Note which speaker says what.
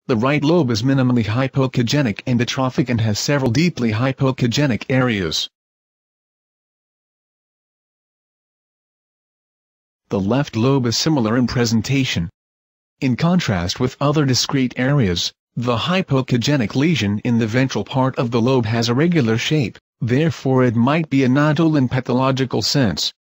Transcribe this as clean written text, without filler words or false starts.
Speaker 1: The right lobe is minimally hypoechogenic and atrophic and has several deeply hypoechogenic areas. The left lobe is similar in presentation. In contrast with other discrete areas, the hypoechogenic lesion in the ventral part of the lobe has a regular shape, therefore it might be a nodule in pathological sense.